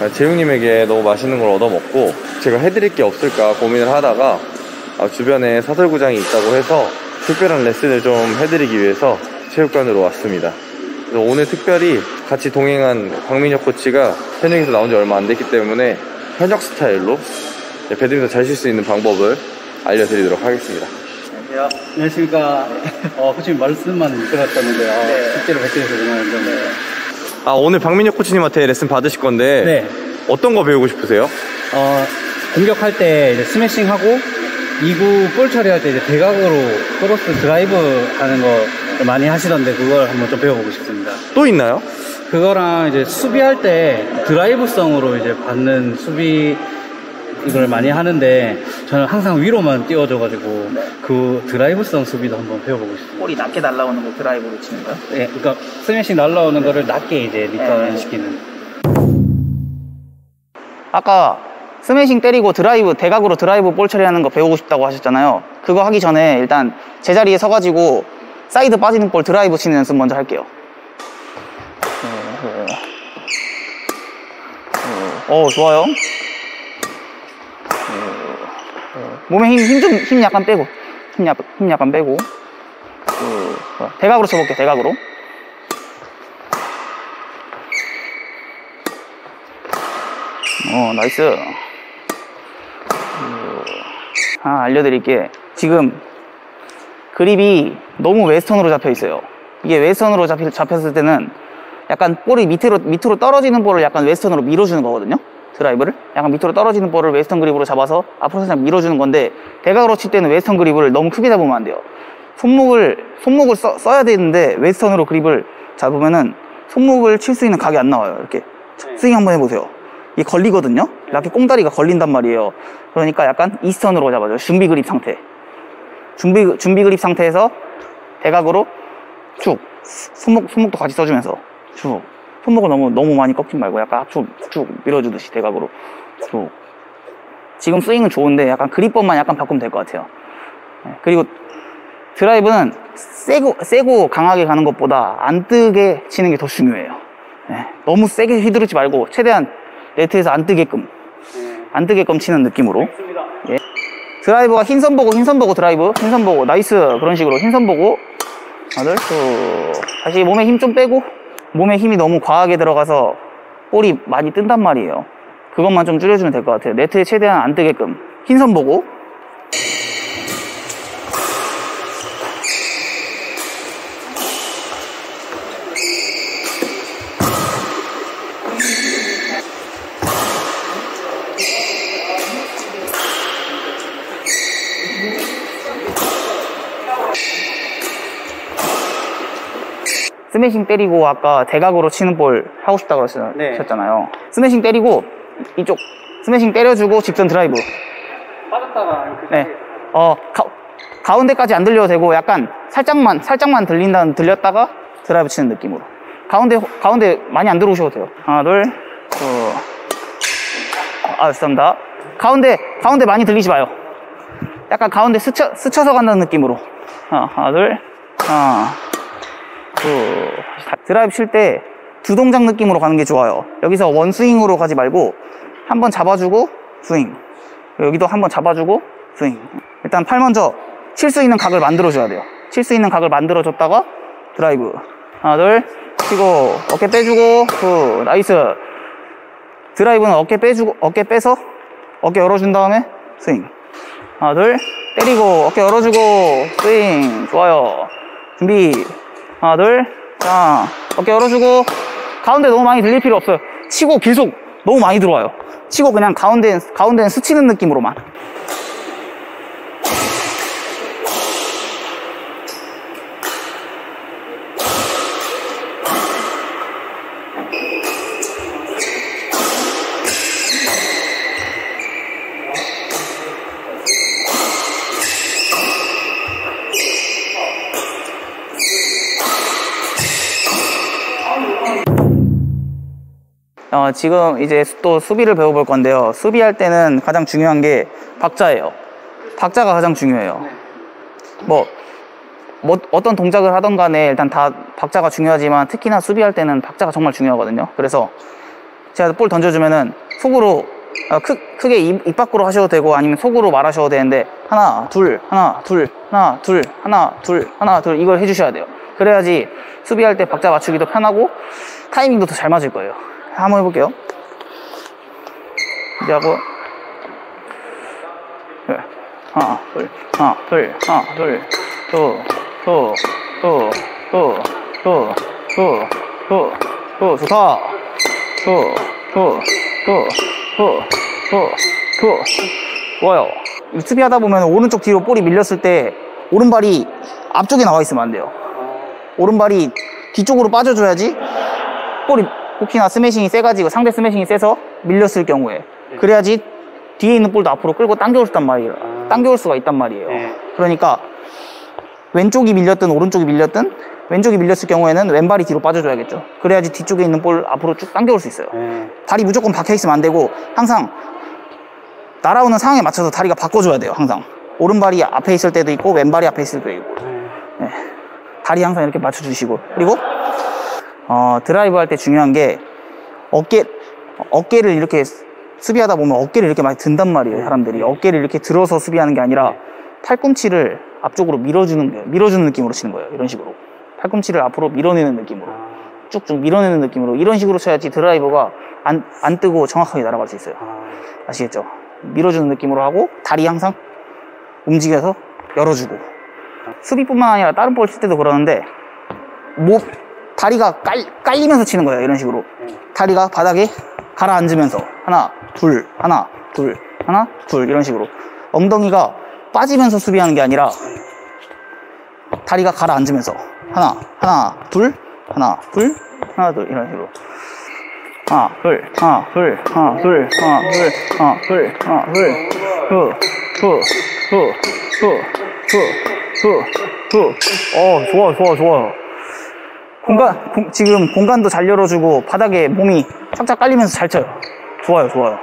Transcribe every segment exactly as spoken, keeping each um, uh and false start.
재웅님에게 너무 맛있는 걸 얻어먹고 제가 해드릴 게 없을까 고민을 하다가 주변에 사설구장이 있다고 해서 특별한 레슨을 좀 해드리기 위해서 체육관으로 왔습니다. 그래서 오늘 특별히 같이 동행한 박민혁 코치가 현역에서 나온 지 얼마 안 됐기 때문에 현역 스타일로 배드민턴 잘 칠 수 있는 방법을 알려드리도록 하겠습니다. 안녕하세요. 안녕하십니까. 어, 코치님 말씀만 들었었는데 아, 네. 실제로 뵙게 돼서 정말 감사합니다. 아, 오늘 박민혁 코치님한테 레슨 받으실 건데 네. 어떤 거 배우고 싶으세요? 어, 공격할 때 이제 스매싱 하고 이 구 볼 처리할 때 이제 대각으로 크로스 드라이브 하는 거 많이 하시던데 그걸 한번 좀 배워보고 싶습니다. 또 있나요? 그거랑 이제 수비할 때 드라이브성으로 이제 받는 수비 이걸 많이 하는데 저는 항상 위로만 띄워줘가지고 그 드라이브성 수비도 한번 배워보고 싶습니다. 볼이 낮게 날아오는 거 드라이브로 치는 거요? 네, 그러니까 스매싱 날아오는 거를 낮게 이제 리턴 네. 시키는. 아까 스매싱 때리고 드라이브, 대각으로 드라이브 볼 처리하는 거 배우고 싶다고 하셨잖아요. 그거 하기 전에 일단 제자리에 서가지고 사이드 빠지는 볼 드라이브 치는 연습 먼저 할게요. 어, 좋아요. 몸에 힘, 힘 좀, 힘 약간 빼고. 힘, 약, 힘 약간 빼고. 대각으로 쳐볼게, 대각으로. 어, 나이스. 아, 알려드릴게. 지금 그립이 너무 웨스턴으로 잡혀 있어요. 이게 웨스턴으로 잡히, 잡혔을 때는 약간 볼이 밑으로, 밑으로 떨어지는 볼을 약간 웨스턴으로 밀어주는 거거든요. 드라이브를. 약간 밑으로 떨어지는 볼을 웨스턴 그립으로 잡아서 앞으로 살짝 밀어주는 건데, 대각으로 칠 때는 웨스턴 그립을 너무 크게 잡으면 안 돼요. 손목을, 손목을 써, 써야 되는데 웨스턴으로 그립을 잡으면은 손목을 칠 수 있는 각이 안 나와요. 이렇게 스윙 한번 해보세요. 이게 걸리거든요. 이렇게 꽁다리가 걸린단 말이에요. 그러니까 약간 이스턴으로 잡아줘요. 준비 그립 상태. 준비, 준비 그립 상태에서 대각으로 쭉. 손목, 손목도 같이 써주면서 쭉. 손목을 너무, 너무 많이 꺾지 말고 약간 쭉, 쭉 밀어주듯이 대각으로 쭉. 지금 스윙은 좋은데 약간 그립법만 약간 바꾸면 될 것 같아요. 그리고 드라이브는 세고, 세고 강하게 가는 것보다 안 뜨게 치는 게 더 중요해요. 너무 세게 휘두르지 말고 최대한 네트에서 안 뜨게끔 안 뜨게끔 치는 느낌으로. 예. 드라이브가 흰선 보고 흰선 보고 드라이브 흰선 보고 나이스. 그런 식으로 흰선 보고 하나 둘 다시 몸에 힘 좀 빼고. 몸에 힘이 너무 과하게 들어가서 볼이 많이 뜬단 말이에요. 그것만 좀 줄여주면 될 것 같아요. 네트에 최대한 안 뜨게끔 흰선 보고. 스매싱 때리고 아까 대각으로 치는 볼 하고 싶다고 하셨잖아요. 네. 스매싱 때리고 이쪽 스매싱 때려주고 직선 드라이브. 빠졌다가 이렇게. 네. 어 가, 가운데까지 안 들려도 되고 약간 살짝만 살짝만 들린다 들렸다가 드라이브 치는 느낌으로. 가운데 가운데 많이 안 들어오셔도 돼요. 하나 둘. 어. 아, 죄송합니다. 가운데 가운데 많이 들리지 마요. 약간 가운데 스쳐 스쳐서 간다는 느낌으로. 하나, 하나 둘. 하나. 드라이브 칠 때 두 동작 느낌으로 가는 게 좋아요. 여기서 원 스윙으로 가지 말고 한번 잡아주고 스윙, 여기도 한번 잡아주고 스윙. 일단 팔 먼저 칠 수 있는 각을 만들어줘야 돼요. 칠 수 있는 각을 만들어줬다가 드라이브 하나 둘 치고 어깨 빼주고 후 나이스. 드라이브는 어깨 빼주고 어깨 빼서 어깨 열어준 다음에 스윙. 하나 둘 때리고 어깨 열어주고 스윙. 좋아요. 준비. 하나 둘. 자 어깨 열어주고. 가운데 너무 많이 들릴 필요 없어요. 치고 계속 너무 많이 들어와요. 치고 그냥 가운데 가운데는 스치는 느낌으로만. 어, 지금 이제 또 수비를 배워볼 건데요. 수비할 때는 가장 중요한 게 박자예요. 박자가 가장 중요해요. 뭐, 뭐 어떤 동작을 하던 간에 일단 다 박자가 중요하지만 특히나 수비할 때는 박자가 정말 중요하거든요. 그래서 제가 볼 던져주면은 속으로 어, 크, 크게 입, 입 밖으로 하셔도 되고 아니면 속으로 말하셔도 되는데 하나 둘 하나 둘 하나 둘 하나 둘 하나 둘 이걸 해주셔야 돼요. 그래야지 수비할 때 박자 맞추기도 편하고 타이밍도 더 잘 맞을 거예요. 한번 해볼게요. 이제 하고 하나 둘 하나 둘 하나 둘투투투투투투투투투 좋다. 투투투투투투 좋아요. 수비하다 보면 오른쪽 뒤로 볼이 밀렸을 때 오른발이 앞쪽에 나와 있으면 안 돼요. 오른발이 뒤쪽으로 빠져줘야지 볼이 혹시나 스매싱이 세가지고 상대 스매싱이 세서 밀렸을 경우에 그래야지 뒤에 있는 볼도 앞으로 끌고 당겨올 수단 말이에요. 당겨올 수가 있단 말이에요. 그러니까 왼쪽이 밀렸든 오른쪽이 밀렸든 왼쪽이 밀렸을 경우에는 왼발이 뒤로 빠져줘야겠죠. 그래야지 뒤쪽에 있는 볼 앞으로 쭉 당겨올 수 있어요. 다리 무조건 박혀있으면 안 되고 항상 날아오는 상황에 맞춰서 다리가 바꿔줘야 돼요. 항상 오른발이 앞에 있을 때도 있고 왼발이 앞에 있을 때도 있고 네. 다리 항상 이렇게 맞춰주시고 그리고 어, 드라이브 할 때 중요한 게 어깨, 어깨를 이렇게 수비하다 보면 어깨를 이렇게 많이 든단 말이에요. 사람들이 어깨를 이렇게 들어서 수비하는 게 아니라 팔꿈치를 앞쪽으로 밀어주는 거예요. 밀어주는 느낌으로 치는 거예요. 이런 식으로 팔꿈치를 앞으로 밀어내는 느낌으로 쭉쭉 밀어내는 느낌으로 이런 식으로 쳐야지 드라이버가 안, 안 뜨고 정확하게 날아갈 수 있어요. 아시겠죠? 밀어주는 느낌으로 하고 다리 항상 움직여서 열어주고 수비뿐만 아니라 다른 볼 칠 때도 그러는데 목 다리가 깔, 깔리면서 치는 거예요. 이런 식으로 다리가 바닥에 가라앉으면서 하나 둘 하나 둘 하나 둘 이런 식으로 엉덩이가 빠지면서 수비하는 게 아니라 다리가 가라앉으면서 하나 하나 둘 하나 둘 하나 둘 이런 식으로 하나 둘 하나 둘 하나 둘 하나 둘 하나 둘 하나 둘후후후후후후후 어 좋아 좋아 좋아 공간 공, 지금 공간도 잘 열어주고 바닥에 몸이 착착 깔리면서 잘 쳐요. 좋아요 좋아요.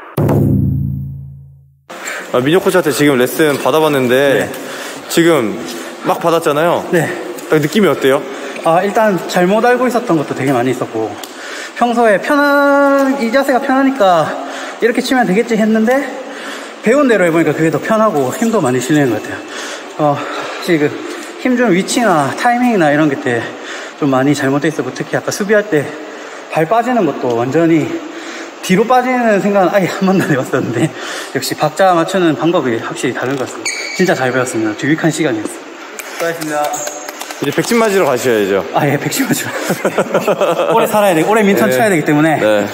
아, 민혁 코치한테 지금 레슨 받아봤는데 네. 지금 막 받았잖아요. 네. 느낌이 어때요? 아 일단 잘못 알고 있었던 것도 되게 많이 있었고 평소에 편한 이 자세가 편하니까 이렇게 치면 되겠지 했는데 배운 대로 해보니까 그게 더 편하고 힘도 많이 실리는 것 같아요. 어, 혹시 그 힘 준 위치나 타이밍이나 이런 게 좀 많이 잘못돼 있었고 특히 아까 수비할 때 발 빠지는 것도 완전히 뒤로 빠지는 생각은 아예 한 번도 안 해봤었는데 역시 박자 맞추는 방법이 확실히 다른 것 같습니다. 진짜 잘 배웠습니다. 유익한 시간이었어요. 수고하셨습니다. 이제 백신 맞으러 가셔야죠. 아, 예, 백신 맞으러. 오래 살아야 돼. 오래 민턴 네. 쳐야 되기 때문에. 네.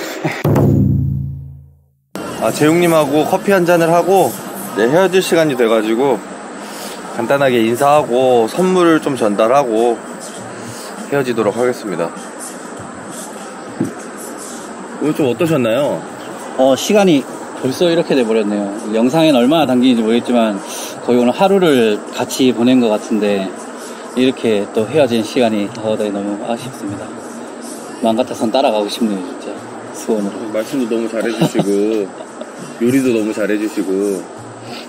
아, 재웅님하고 커피 한 잔을 하고 네, 헤어질 시간이 돼가지고 간단하게 인사하고 선물을 좀 전달하고 헤어지도록 하겠습니다. 오늘 좀 어떠셨나요? 어, 시간이 벌써 이렇게 돼버렸네요. 영상에는 얼마나 담기는지 모르겠지만 거의 오늘 하루를 같이 보낸 것 같은데 이렇게 또 헤어진 시간이 더 너무 아쉽습니다. 마음 같아서는 따라가고 싶네요, 진짜. 수원으로. 말씀도 너무 잘해주시고 요리도 너무 잘해주시고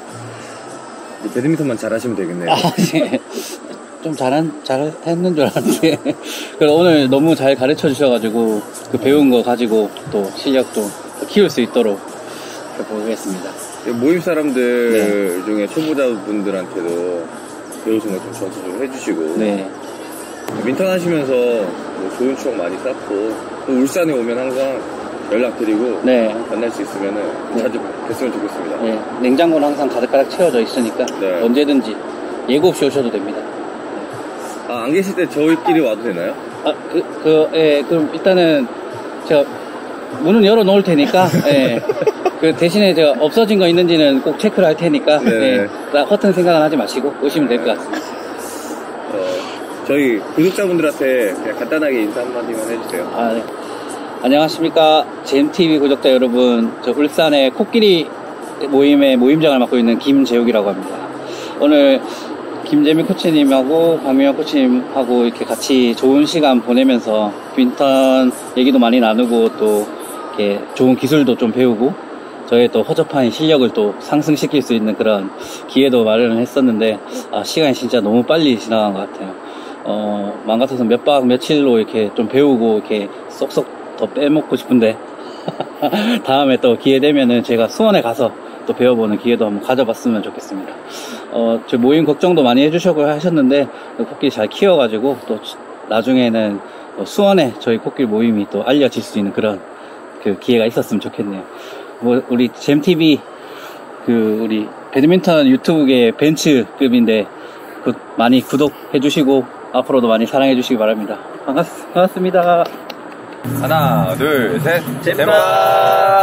배드민턴만 잘하시면 되겠네요. 아, 네. 좀 잘한, 잘했는 줄 알았는데. 그래서 오늘 너무 잘 가르쳐 주셔가지고, 그 배운 거 가지고 또 실력도 키울 수 있도록 해보겠습니다. 모임 사람들 네. 중에 초보자분들한테도 배우신 거 좀 전수 좀 해주시고. 네. 민턴 하시면서 뭐 좋은 추억 많이 쌓고, 또 울산에 오면 항상 연락드리고, 네. 만날 수 있으면은 네. 자주 뵀으면 좋겠습니다. 네. 냉장고는 항상 가득가득 채워져 있으니까 네. 언제든지 예고 없이 오셔도 됩니다. 아, 안 계실 때 저희끼리 와도 되나요? 아, 그, 그, 예, 그럼 일단은 제가 문은 열어 놓을 테니까, 예. 그 대신에 제가 없어진 거 있는지는 꼭 체크를 할 테니까, 네. 예. 허튼 생각은 하지 마시고 오시면 될 것 같습니다. 어, 저희 구독자분들한테 그냥 간단하게 인사 한마디만 해주세요. 아, 네. 안녕하십니까. 제엠티비 구독자 여러분. 저 울산의 코끼리 모임의 모임장을 맡고 있는 김재욱이라고 합니다. 오늘 김재민 코치님하고 박민영 코치님하고 이렇게 같이 좋은 시간 보내면서 빈턴 얘기도 많이 나누고 또 이렇게 좋은 기술도 좀 배우고 저의 또 허접한 실력을 또 상승시킬 수 있는 그런 기회도 마련을 했었는데 아, 시간이 진짜 너무 빨리 지나간 것 같아요. 어, 마음 같아서 몇 박 며칠로 이렇게 좀 배우고 이렇게 쏙쏙 더 빼먹고 싶은데 다음에 또 기회 되면은 제가 수원에 가서 또 배워보는 기회도 한번 가져봤으면 좋겠습니다. 어, 저 모임 걱정도 많이 해주시고 하셨는데 코끼리 잘 키워가지고 또 나중에는 수원에 저희 코끼리 모임이 또 알려질 수 있는 그런 그 기회가 있었으면 좋겠네요. 뭐 우리 잼티비 그 우리 배드민턴 유튜브계 벤츠급인데 그 많이 구독해주시고 앞으로도 많이 사랑해주시기 바랍니다. 반갑, 반갑습니다. 하나, 둘, 셋. 잼바.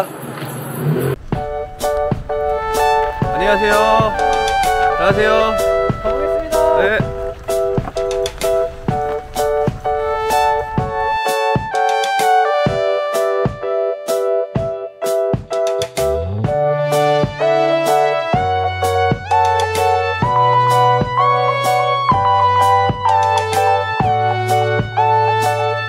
안녕하세요. 안녕하세요. 가보겠습니다. 네.